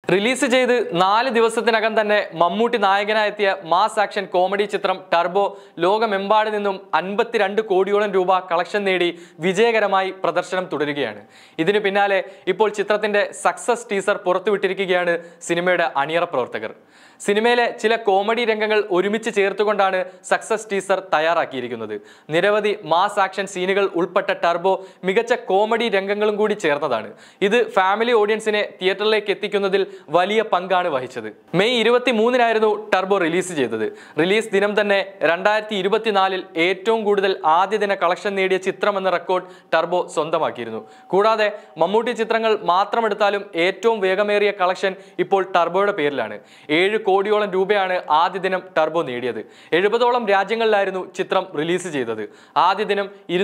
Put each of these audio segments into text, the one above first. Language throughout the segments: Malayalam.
റിലീസ് ചെയ്ത് 4 ദിവസത്തിനകം തന്നെ മമ്മൂട്ടി നായകനായെത്തിയ മാസ് ആക്ഷൻ കോമഡി ചിത്രം ടർബോ ലോകമെമ്പാട് നിന്നും 52 കോടിയോളം രൂപ കളക്ഷൻ നേടി വിജയകരമായി പ്രദർശനം തുടരുകയാണ്. ഇതിനു പിന്നാലെ ഇപ്പോൾ ചിത്രത്തിന്റെ സക്സസ് ടീസർ പുറത്തുവിട്ടിരിക്കുകയാണ് സിനിമയുടെ അണിയറ പ്രവർത്തകർ. സിനിമയിലെ ചില കോമഡി രംഗങ്ങൾ ഒരുമിച്ച് ചേർത്തുകൊണ്ടാണ് സക്സസ് ടീസർ തയ്യാറാക്കിയിരിക്കുന്നത്. നിരവധി മാസ് ആക്ഷൻ സീനുകൾ ഉൾപ്പെട്ട ടർബോ മികച്ച കോമഡി രംഗങ്ങളും കൂടി ചേർന്നതാണ്. ഇത് ഫാമിലി ഓഡിയൻസിനെ തിയേറ്ററിലേക്ക് എത്തിക്കുന്നതിൽ വലിയ പങ്കാണ് വഹിച്ചത്. മെയ് 23-നായിരുന്നു ടർബോ റിലീസ് ചെയ്തത്. റിലീസ് ദിനം തന്നെ 2024-ൽ ഏറ്റവും കൂടുതൽ ആദ്യ ദിന കളക്ഷൻ നേടിയ ചിത്രമെന്ന റെക്കോർഡ് ടർബോ സ്വന്തമാക്കിയിരുന്നു. കൂടാതെ മമ്മൂട്ടി ചിത്രങ്ങൾ മാത്രമെടുത്താലും ഏറ്റവും വേഗമേറിയ കളക്ഷൻ ഇപ്പോൾ ടർബോയുടെ പേരിലാണ്. 7 കോടിയോളം രൂപയാണ് ആദ്യ ദിനം ടർബോ നേടിയത്. 70ഓളം രാജ്യങ്ങളിലായിരുന്നു ചിത്രം റിലീസ് ചെയ്തത്. ആദ്യ ദിനം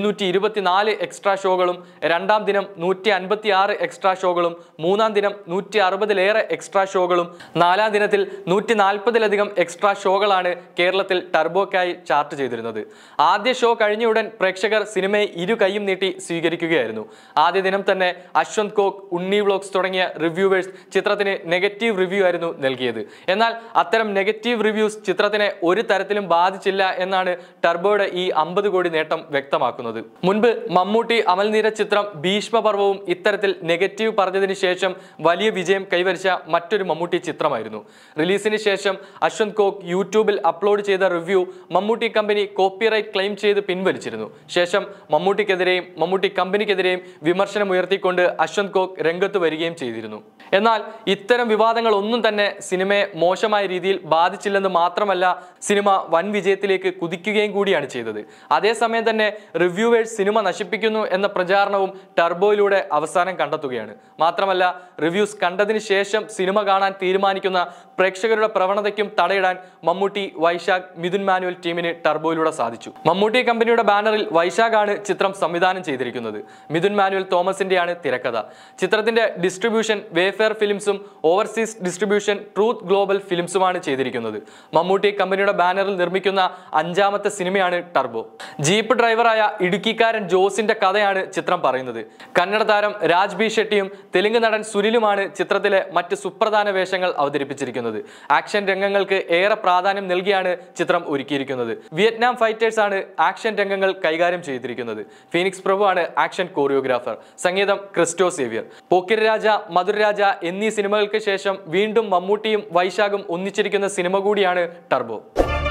224 എക്സ്ട്രാ ഷോകളും, രണ്ടാം ദിനം 156 എക്സ്ട്രാ ഷോകളും, മൂന്നാം ദിനം 160-ലേറെ എക്സ്ട്രാ ഷോകളും, നാലാം ദിനത്തിൽ 140-ലധികം എക്സ്ട്രാ ഷോകളാണ് കേരളത്തിൽ ടർബോക്കായി ചാർട്ട് ചെയ്തിരുന്നത്. ആദ്യ ഷോ കഴിഞ്ഞയുടൻ പ്രേക്ഷകർ സിനിമയെ ഇരു കൈയും നീട്ടി സ്വീകരിക്കുകയായിരുന്നു. ആദ്യ ദിനം തന്നെ അശ്വന്ത് കോക്ക്, ഉണ്ണി വ്ലോഗ്സ് തുടങ്ങിയ റിവ്യൂവേഴ്സ് ചിത്രത്തിന് നെഗറ്റീവ് റിവ്യൂ ആയിരുന്നു നൽകിയത്. എന്നാൽ അത്തരം നെഗറ്റീവ് റിവ്യൂസ് ചിത്രത്തിനെ ഒരു തരത്തിലും ബാധിച്ചില്ല എന്നാണ് ടർബോയുടെ ഈ 50 കോടി നേട്ടം വ്യക്തമാക്കുന്നത്. മുൻപ് മമ്മൂട്ടി അമൽ നീരജ് ചിത്രം ഭീഷ്മപർവവും ഇത്തരത്തിൽ നെഗറ്റീവ് പറഞ്ഞതിന് ശേഷം വലിയ വിജയം കൈവരിച്ച മറ്റൊരു മമ്മൂട്ടി ചിത്രമായിരുന്നു. റിലീസിന് ശേഷം അശ്വന്ത് കോക്ക് യൂട്യൂബിൽ അപ്ലോഡ് ചെയ്ത review Mammootty company copyright claim ചെയ്ത് പിൻവലിച്ചിരുന്നു. ശേഷം മമ്മൂട്ടിക്കെതിരെയും മമ്മൂട്ടി കമ്പനിക്കെതിരെയും വിമർശനം ഉയർത്തിക്കൊണ്ട് അശ്വന്ത് കോക്ക് രംഗത്ത് വരികയും ചെയ്തിരുന്നു. എന്നാൽ ഇത്തരം വിവാദങ്ങൾ ഒന്നും തന്നെ സിനിമയെ മോശമായ രീതിയിൽ ബാധിച്ചില്ലെന്ന് മാത്രമല്ല, സിനിമ വൻ വിജയത്തിലേക്ക് കുതിക്കുകയും കൂടിയാണ് ചെയ്തത്. അതേസമയം തന്നെ റിവ്യൂവേഴ്സ് സിനിമ നശിപ്പിക്കുന്നു എന്ന പ്രചാരണവും ടർബോയിലൂടെ അവസാനം കണ്ടെത്തുകയാണ്. മാത്രമല്ല, റിവ്യൂസ് കണ്ടതിന് ശേഷം സിനിമ കാണാൻ തീരുമാനിക്കുന്ന പ്രേക്ഷകരുടെ പ്രവണതയ്ക്കും തടയിടാൻ മമ്മൂട്ടി, വൈശാഖ്, മിഥുൻ മാനുവൽ ടീമിന് ടർബോയിലൂടെ സാധിച്ചു. മമ്മൂട്ടി കമ്പനിയുടെ ബാനറിൽ വൈശാഖാണ് ചിത്രം സംവിധാനം ചെയ്തിരിക്കുന്നത്. മിഥുൻ മാനുവൽ തോമസിന്റെയാണ് തിരക്കഥ. ചിത്രത്തിന്റെ ഡിസ്ട്രിബ്യൂഷൻ വേഫെയർ ഫിലിംസും ഓവർസീസ് ഡിസ്ട്രിബ്യൂഷൻ ട്രൂത്ത് ഗ്ലോബൽ ഫിലിംസുമാണ് ചെയ്തിരിക്കുന്നത്. മമ്മൂട്ടി കമ്പനിയുടെ ബാനറിൽ നിർമ്മിക്കുന്ന 5ാമത്തെ സിനിമയാണ് ടർബോ. ജീപ്പ് ഡ്രൈവറായ ഇടുക്കിക്കാരൻ ജോസിന്റെ കഥയാണ് ചിത്രം പറയുന്നത്. കന്നഡ താരം രാജ് ബി ഷെട്ടിയും തെലുങ്ക് നടൻ സുനിലുമാണ് ചിത്രത്തിലെ മറ്റ് സുപ്രധാന വേഷങ്ങൾ അവതരിപ്പിച്ചിരിക്കുന്നത്. ആക്ഷൻ രംഗങ്ങൾക്ക് ഏറെ പ്രാധാന്യം നൽകിയാണ് ചിത്രം ഒരുക്കിയിരിക്കുന്നത്. വിയറ്റ്നാം ഫൈറ്റേഴ്സ് ആണ് ആക്ഷൻ രംഗങ്ങൾ കൈകാര്യം ചെയ്തിരിക്കുന്നത്. ഫീനിക്സ് പ്രഭു ആണ് ആക്ഷൻ കോറിയോഗ്രാഫർ. സംഗീതം ക്രിസ്റ്റോ സേവ്യർ. പോക്കിരിരാജ, മധുരരാജ എന്നീ സിനിമകൾക്ക് ശേഷം വീണ്ടും മമ്മൂട്ടിയും വൈശാഖും ഒന്നിച്ചിരിക്കുന്ന സിനിമ കൂടിയാണ് ടർബോ.